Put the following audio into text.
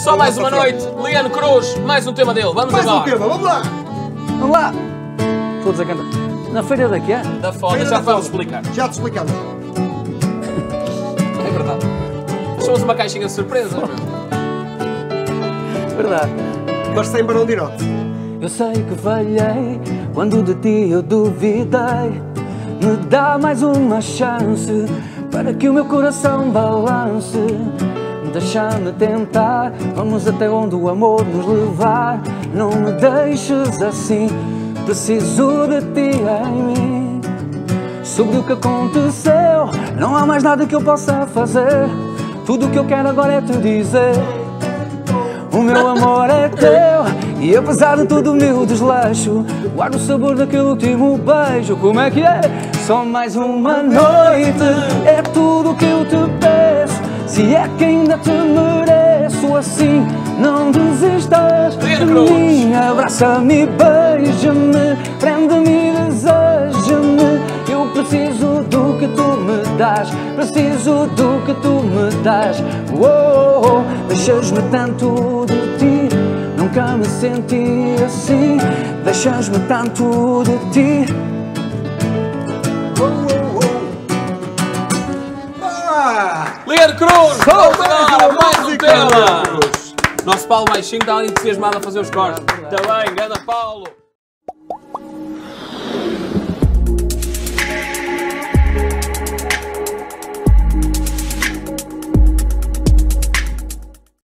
Só mais uma noite, Leandro Cruz, mais um tema dele. Vamos mais embora. um tema, vamos lá. Vamos lá! Todos a cantar. Na feira daqui, é? Da foda, já vamos explicar. Já te explicamos. É verdade. Nós somos uma caixinha de surpresas, meu. Verdade. Mas sem Barão de Inote. Eu sei que falhei quando de ti eu duvidei. Me dá mais uma chance para que o meu coração balance. Deixa-me tentar, vamos até onde o amor nos levar. Não me deixes assim, preciso de ti em mim. Sobre o que aconteceu, não há mais nada que eu possa fazer. Tudo o que eu quero agora é te dizer: o meu amor é teu, e apesar de todo o meu desleixo, guardo o sabor daquele último beijo. Como é que é? Só mais uma noite, é tudo o que eu te peço. Se é que ainda te mereço assim, não desistas de mim. Abraça-me, beija-me, prende-me e deseja-me. Eu preciso do que tu me dás, preciso do que tu me dás. Oh, deixas-me tanto de ti, nunca me senti assim. Deixas-me tanto de ti. Leandro Cruz, vamos agora, mais um música, tema. Leandro Cruz. Nosso Paulo Baixinho está ali entusiasmado a fazer os cortes. Está bem, ganda Paulo.